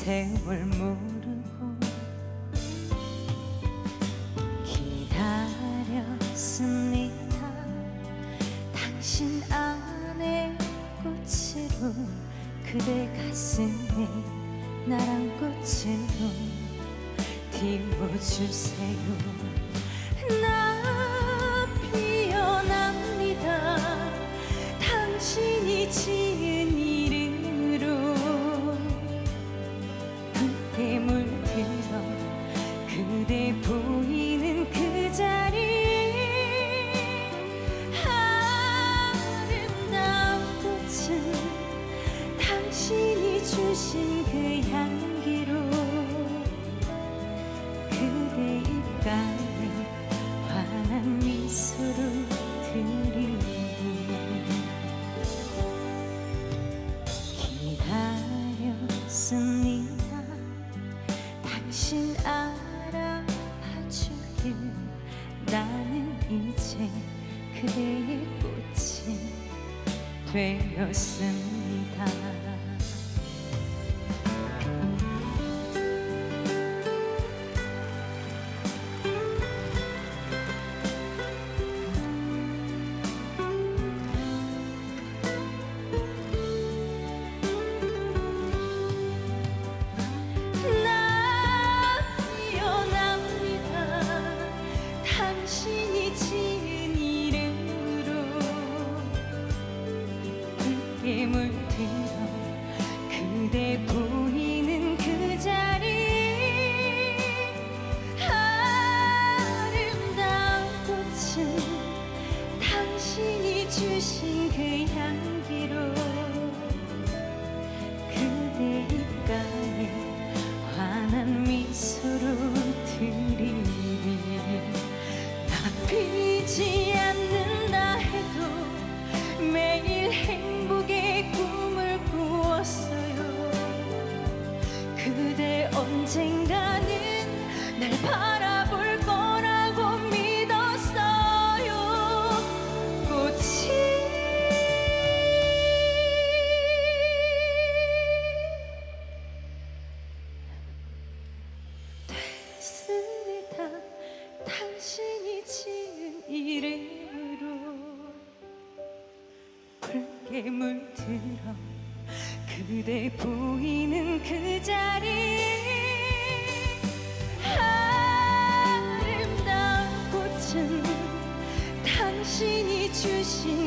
세월 모르고 기다렸습니다. 당신 안에 꽃으로 그대 가슴에 나란 꽃으로 띄워주세요. 나 피어납니다. 당신이 지은 이름으로 그대 물들어 그대 보이는 그 자리 아름다운 꽃은 당신이 주신 그 향기로 그대 입가에 환한 미소로 드리고 기다렸습니다. 당신 알아봐주길. 나는 이제 그대의 꽃이 되었습니다. 당신이 지은 이름으로 붉게 물들어 그대 보이는 그 자리 아름다운 꽃은 당신이 주신 그 향기로 그대 입가에 환한 미소로 드리리. 피지 않는다 해도 매일 행복의 꿈을 꾸었어요. 그대 언젠가는 날 바라볼 거라고 믿었어요. 꽃이 됐습니다. 당신이 지은 이름으로 붉게 물들어 그대 보이는 그 자리 아름다운 꽃은 당신이 주신